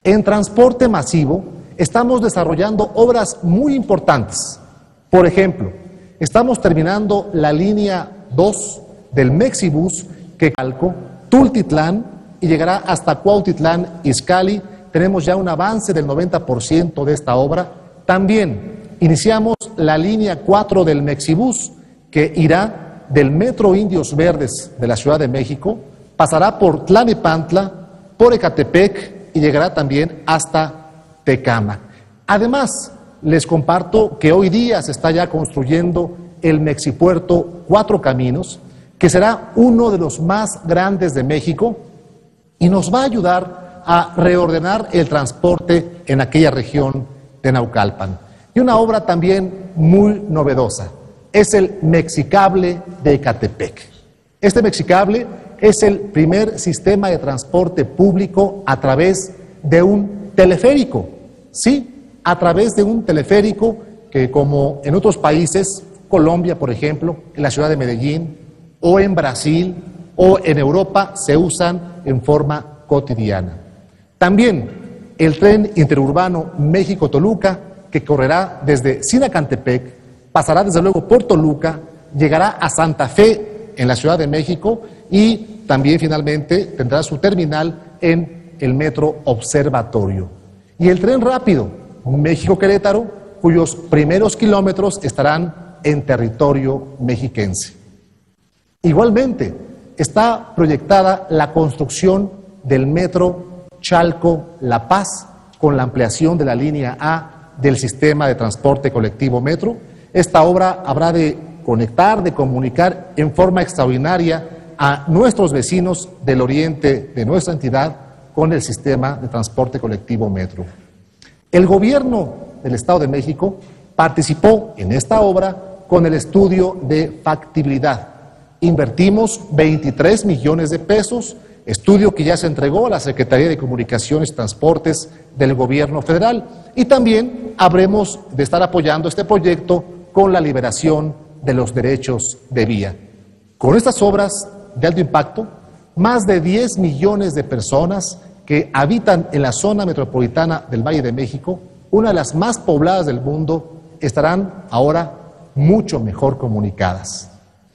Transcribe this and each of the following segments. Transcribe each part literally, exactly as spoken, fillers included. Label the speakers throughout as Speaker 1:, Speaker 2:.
Speaker 1: En transporte masivo estamos desarrollando obras muy importantes. Por ejemplo, estamos terminando la línea dos del Mexibus que calco Tultitlán y llegará hasta Cuautitlán Izcalli. Tenemos ya un avance del noventa por ciento de esta obra. También iniciamos la línea cuatro del Mexibus que irá del Metro Indios Verdes de la Ciudad de México, pasará por Tlalnepantla, por Ecatepec y llegará también hasta Tecámac. Además, les comparto que hoy día se está ya construyendo el Mexipuerto Cuatro Caminos, que será uno de los más grandes de México y nos va a ayudar a reordenar el transporte en aquella región de Naucalpan. Y una obra también muy novedosa es el Mexicable de Ecatepec. Este Mexicable es el primer sistema de transporte público a través de un teleférico. Sí, a través de un teleférico que, como en otros países, Colombia, por ejemplo, en la ciudad de Medellín, o en Brasil, o en Europa, se usan en forma cotidiana. También el tren interurbano México-Toluca, que correrá desde Sinacantepec, pasará desde luego por Toluca, llegará a Santa Fe en la Ciudad de México y también finalmente tendrá su terminal en el Metro Observatorio. Y el tren rápido México-Querétaro, cuyos primeros kilómetros estarán en territorio mexiquense. Igualmente, está proyectada la construcción del Metro Chalco-La Paz con la ampliación de la línea A del sistema de transporte colectivo Metro. Esta obra habrá de conectar, de comunicar en forma extraordinaria a nuestros vecinos del oriente de nuestra entidad con el sistema de transporte colectivo Metro. El gobierno del Estado de México participó en esta obra con el estudio de factibilidad. Invertimos veintitrés millones de pesos, estudio que ya se entregó a la Secretaría de Comunicaciones y Transportes del Gobierno Federal, y también habremos de estar apoyando este proyecto con la liberación de los derechos de vía. Con estas obras de alto impacto, más de diez millones de personas que habitan en la zona metropolitana del Valle de México, una de las más pobladas del mundo, estarán ahora mucho mejor comunicadas.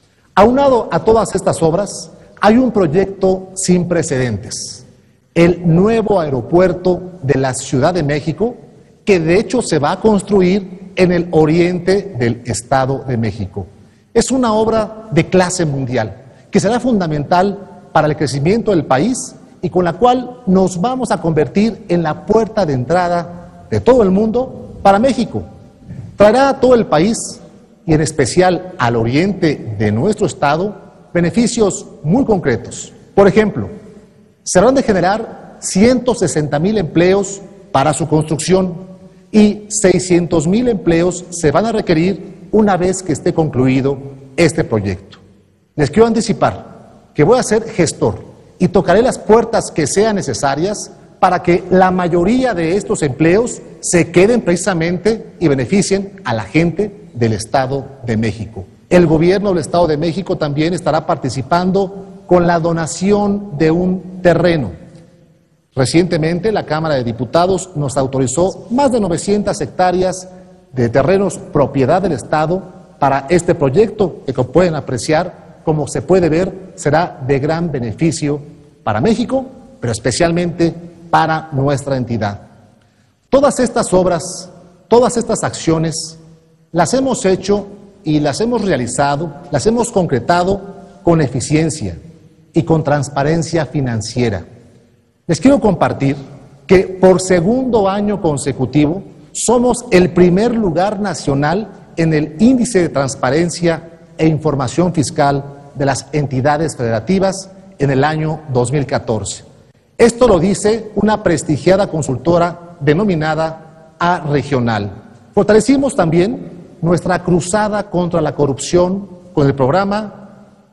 Speaker 1: Aunado a todas estas obras, hay un proyecto sin precedentes, el nuevo aeropuerto de la Ciudad de México, que de hecho se va a construir en el oriente del Estado de México. Es una obra de clase mundial que será fundamental para el crecimiento del país y con la cual nos vamos a convertir en la puerta de entrada de todo el mundo para México. Traerá a todo el país y en especial al oriente de nuestro estado beneficios muy concretos. Por ejemplo, se van a generar ciento sesenta mil empleos para su construcción y seiscientos mil empleos se van a requerir una vez que esté concluido este proyecto. Les quiero anticipar que voy a ser gestor y tocaré las puertas que sean necesarias para que la mayoría de estos empleos se queden precisamente y beneficien a la gente del Estado de México. El gobierno del Estado de México también estará participando con la donación de un terreno. Recientemente la Cámara de Diputados nos autorizó más de novecientas hectáreas de terrenos propiedad del Estado para este proyecto que, como pueden apreciar, como se puede ver, será de gran beneficio para México, pero especialmente para nuestra entidad. Todas estas obras, todas estas acciones, las hemos hecho y las hemos realizado, las hemos concretado con eficiencia y con transparencia financiera. Les quiero compartir que por segundo año consecutivo somos el primer lugar nacional en el índice de transparencia e información fiscal de las entidades federativas en el año dos mil catorce. Esto lo dice una prestigiada consultora denominada A Regional. Fortalecimos también nuestra cruzada contra la corrupción con el programa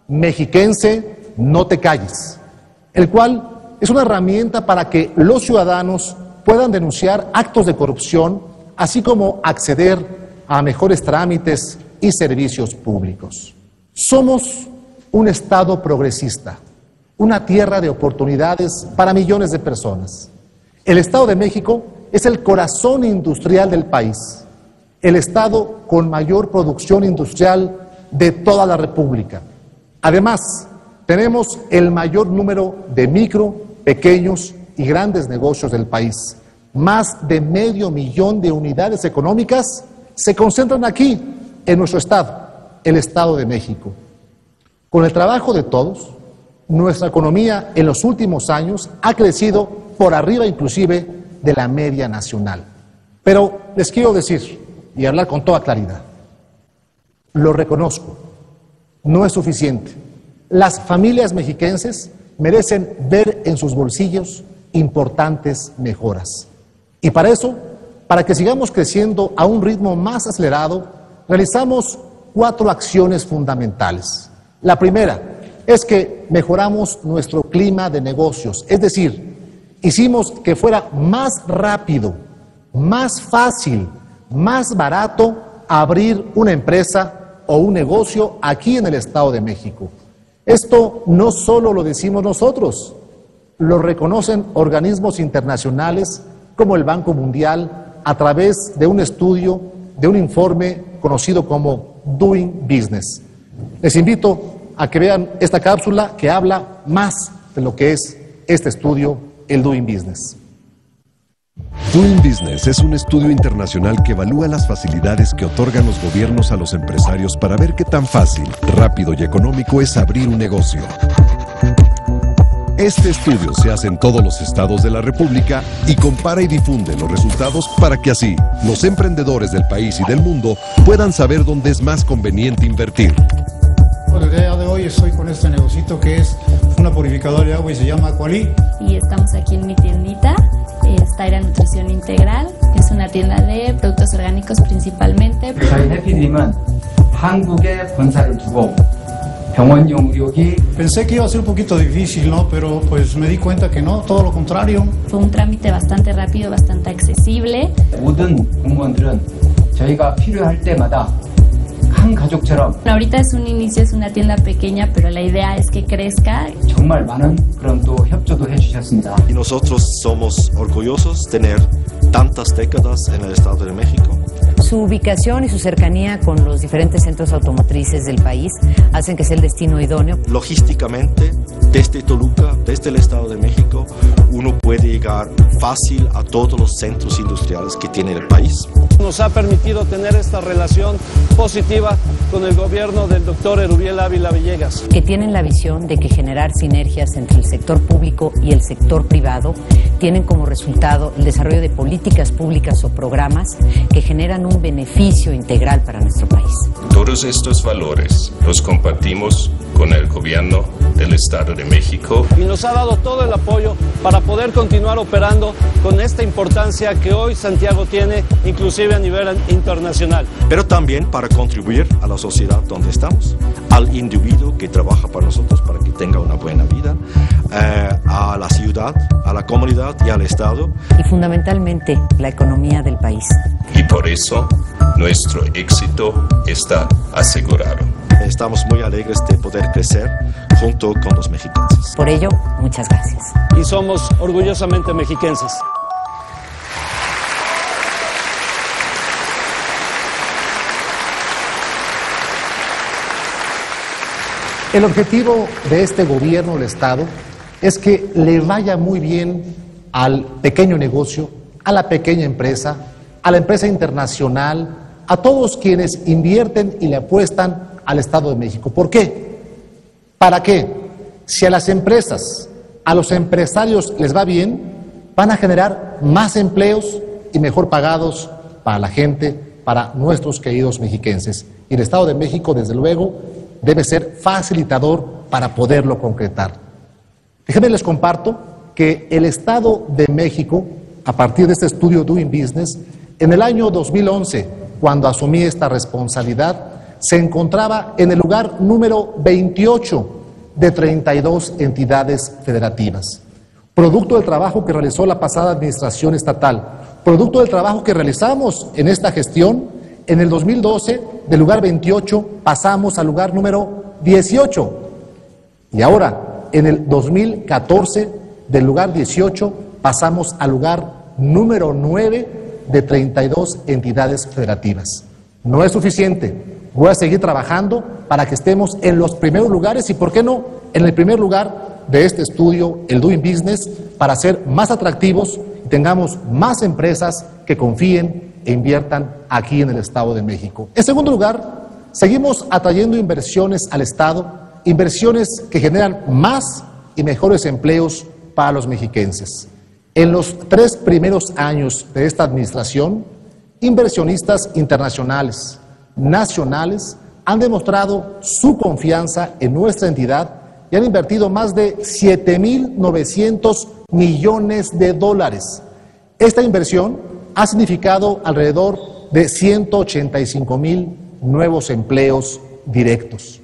Speaker 1: mexiquense No Te Calles, el cual es una herramienta para que los ciudadanos puedan denunciar actos de corrupción, así como acceder a mejores trámites y servicios públicos. Somos un Estado progresista, una tierra de oportunidades para millones de personas. El Estado de México es el corazón industrial del país, el estado con mayor producción industrial de toda la República. Además, tenemos el mayor número de micro, pequeños y grandes negocios del país. Más de medio millón de unidades económicas se concentran aquí, en nuestro estado, el Estado de México. Con el trabajo de todos, nuestra economía en los últimos años ha crecido por arriba inclusive de la media nacional. Pero les quiero decir, y hablar con toda claridad, lo reconozco, no es suficiente. Las familias mexiquenses merecen ver en sus bolsillos importantes mejoras. Y para eso, para que sigamos creciendo a un ritmo más acelerado, realizamos cuatro acciones fundamentales. La primera es que mejoramos nuestro clima de negocios, es decir, hicimos que fuera más rápido, más fácil, más barato abrir una empresa o un negocio aquí en el Estado de México. Esto no solo lo decimos nosotros, lo reconocen organismos internacionales como el Banco Mundial a través de un estudio, de un informe conocido como Doing Business. Les invito a que vean esta cápsula que habla más de lo que es este estudio, el Doing Business.
Speaker 2: Doing Business es un estudio internacional que evalúa las facilidades que otorgan los gobiernos a los empresarios para ver qué tan fácil, rápido y económico es abrir un negocio. Este estudio se hace en todos los estados de la República y compara y difunde los resultados para que así los emprendedores del país y del mundo puedan saber dónde es más conveniente invertir.
Speaker 3: El día de hoy estoy con este negocito que es una purificadora de agua y se llama Aquali.
Speaker 4: Y estamos aquí en mi tiendita, es Taira Nutrición Integral, es una tienda de productos orgánicos principalmente.
Speaker 5: 저희 해피님은 한국에 본사를 두고 병원용 의료기.
Speaker 3: Pensé que iba a ser un poquito difícil, ¿no? Pero pues me di cuenta que no, todo lo contrario.
Speaker 4: Fue un trámite bastante rápido, bastante accesible.
Speaker 5: 모든 공무원들은 저희가 필요할 때마다 한 가족처럼.
Speaker 4: Ahorita es un inicio, es una tienda pequeña, pero la idea es que crezca.
Speaker 5: 정말 많은 그런 또 협조도 해주셨습니다.
Speaker 6: Y nosotros somos orgullosos de tener tantas décadas en el Estado de México.
Speaker 7: Su ubicación y su cercanía con los diferentes centros automotrices del país hacen que sea el destino idóneo.
Speaker 6: Logísticamente, desde Toluca, desde el Estado de México, uno puede llegar fácil a todos los centros industriales que tiene el país.
Speaker 8: Nos ha permitido tener esta relación positiva con el gobierno del doctor Erubiel Ávila Villegas.
Speaker 7: Que tienen la visión de que generar sinergias entre el sector público y el sector privado tienen como resultado el desarrollo de políticas públicas o programas que generan un beneficio integral para nuestro país.
Speaker 9: Todos estos valores los compartimos con el gobierno del Estado de México.
Speaker 8: Y nos ha dado todo el apoyo para poder continuar operando con esta importancia que hoy Santiago tiene, inclusive a nivel internacional.
Speaker 6: Pero también para contribuir a la sociedad donde estamos, al individuo que trabaja para nosotros para que tenga una buena vida, eh, a la ciudad, a la comunidad y al Estado.
Speaker 7: Y fundamentalmente la economía del país.
Speaker 9: Y por eso nuestro éxito está asegurado.
Speaker 6: Estamos muy alegres de poder crecer junto con los mexicanos.
Speaker 7: Por ello, muchas gracias.
Speaker 8: Y somos orgullosamente mexiquenses.
Speaker 1: El objetivo de este gobierno del Estado es que le vaya muy bien al pequeño negocio, a la pequeña empresa, a la empresa internacional, a todos quienes invierten y le apuestan al Estado de México. ¿Por qué? ¿Para qué? Si a las empresas, a los empresarios les va bien, van a generar más empleos y mejor pagados para la gente, para nuestros queridos mexiquenses. Y el Estado de México, desde luego, debe ser facilitador para poderlo concretar. Déjenme les comparto que el Estado de México, a partir de este estudio Doing Business, en el año dos mil once, cuando asumí esta responsabilidad, se encontraba en el lugar número veintiocho de treinta y dos entidades federativas. Producto del trabajo que realizó la pasada administración estatal, producto del trabajo que realizamos en esta gestión, en el dos mil doce, del lugar veintiocho, pasamos al lugar número dieciocho. Y ahora, en el dos mil catorce, del lugar dieciocho, pasamos al lugar número nueve de treinta y dos entidades federativas. No es suficiente. Voy a seguir trabajando para que estemos en los primeros lugares y, ¿por qué no?, en el primer lugar de este estudio, el Doing Business, para ser más atractivos y tengamos más empresas que confíen e inviertan aquí en el Estado de México. En segundo lugar, seguimos atrayendo inversiones al Estado, inversiones que generan más y mejores empleos para los mexiquenses. En los tres primeros años de esta administración, inversionistas internacionales, nacionales, han demostrado su confianza en nuestra entidad y han invertido más de siete mil novecientos millones de dólares. Esta inversión ha significado alrededor de ciento ochenta y cinco mil nuevos empleos directos.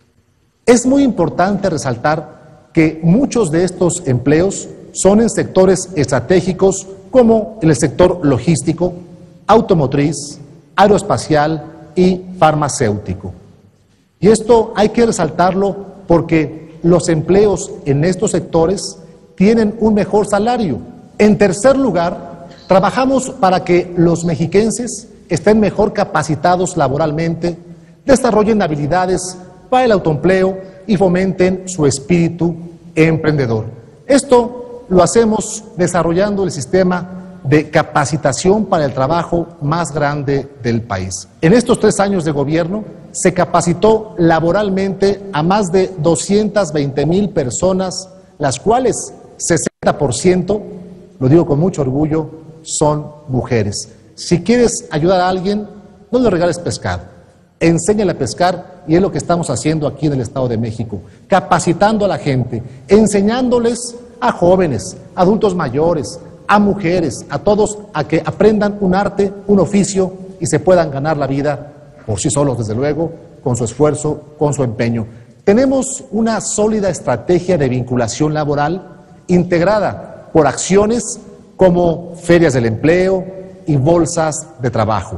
Speaker 1: Es muy importante resaltar que muchos de estos empleos son en sectores estratégicos como el sector logístico, automotriz, aeroespacial y farmacéutico. Y esto hay que resaltarlo porque los empleos en estos sectores tienen un mejor salario. En tercer lugar, trabajamos para que los mexiquenses estén mejor capacitados laboralmente, desarrollen habilidades para el autoempleo y fomenten su espíritu emprendedor. Esto lo hacemos desarrollando el sistema de capacitación para el trabajo más grande del país. En estos tres años de gobierno se capacitó laboralmente a más de doscientas veinte mil personas, las cuales sesenta por ciento, lo digo con mucho orgullo, son mujeres. Si quieres ayudar a alguien, no le regales pescado, enséñale a pescar, y es lo que estamos haciendo aquí en el Estado de México, capacitando a la gente, enseñándoles a jóvenes, adultos mayores, a mujeres, a todos, a que aprendan un arte, un oficio y se puedan ganar la vida por sí solos, desde luego, con su esfuerzo, con su empeño. Tenemos una sólida estrategia de vinculación laboral integrada por acciones como ferias del empleo y bolsas de trabajo.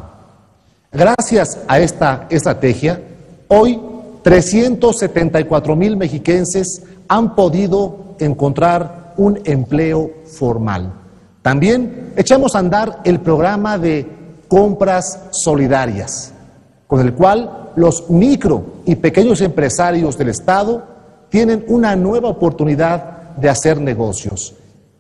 Speaker 1: Gracias a esta estrategia, hoy trescientos setenta y cuatro mil mexiquenses han podido encontrar un empleo formal. También echamos a andar el programa de compras solidarias, con el cual los micro y pequeños empresarios del Estado tienen una nueva oportunidad de hacer negocios.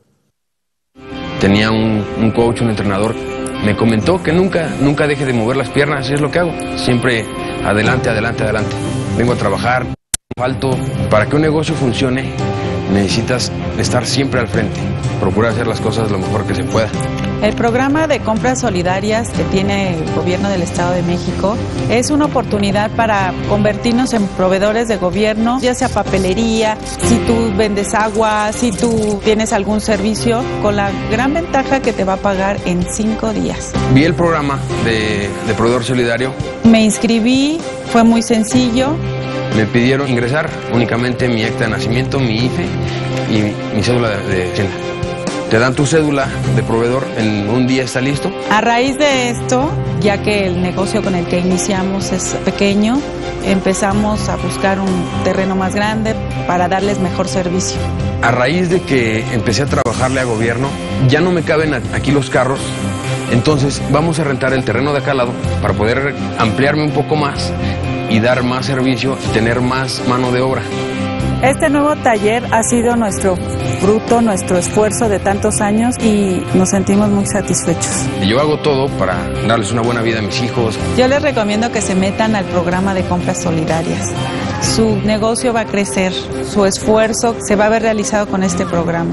Speaker 10: Tenía un, un coach, un entrenador, me comentó que nunca, nunca deje de mover las piernas, y es lo que hago. Siempre adelante, adelante, adelante. Vengo a trabajar, falto. Para que un negocio funcione, necesitas estar siempre al frente, procurar hacer las cosas lo mejor que se pueda.
Speaker 11: El programa de compras solidarias que tiene el gobierno del Estado de México es una oportunidad para convertirnos en proveedores de gobierno, ya sea papelería, si tú vendes agua, si tú tienes algún servicio, con la gran ventaja que te va a pagar en cinco días.
Speaker 10: Vi el programa de, de proveedor solidario.
Speaker 11: Me inscribí, fue muy sencillo.
Speaker 10: Me pidieron ingresar únicamente mi acta de nacimiento, mi I F E y mi cédula de, de Hacienda. Te dan tu cédula de proveedor, en un día está listo.
Speaker 11: A raíz de esto, ya que el negocio con el que iniciamos es pequeño, empezamos a buscar un terreno más grande para darles mejor servicio.
Speaker 10: A raíz de que empecé a trabajarle a gobierno, ya no me caben aquí los carros, entonces vamos a rentar el terreno de acá al lado para poder ampliarme un poco más y dar más servicio y tener más mano de obra.
Speaker 11: Este nuevo taller ha sido nuestro fruto, nuestro esfuerzo de tantos años y nos sentimos muy satisfechos.
Speaker 10: Yo hago todo para darles una buena vida a mis hijos.
Speaker 11: Yo les recomiendo que se metan al programa de compras solidarias. Su negocio va a crecer, su esfuerzo se va a ver realizado con este programa.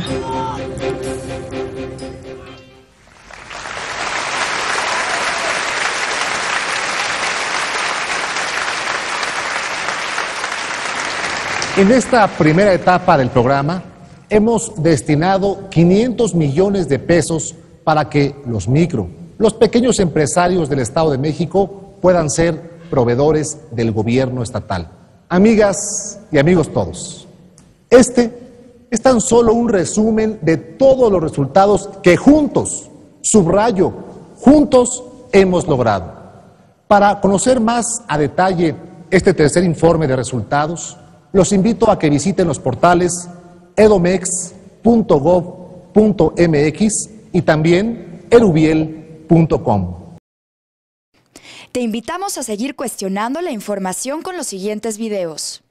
Speaker 1: En esta primera etapa del programa hemos destinado quinientos millones de pesos para que los micro, los pequeños empresarios del Estado de México puedan ser proveedores del gobierno estatal. Amigas y amigos todos, este es tan solo un resumen de todos los resultados que juntos, subrayo, juntos hemos logrado. Para conocer más a detalle este tercer informe de resultados, los invito a que visiten los portales edomex punto gob punto m x y también erubiel punto com.
Speaker 12: Te invitamos a seguir cuestionando la información con los siguientes videos.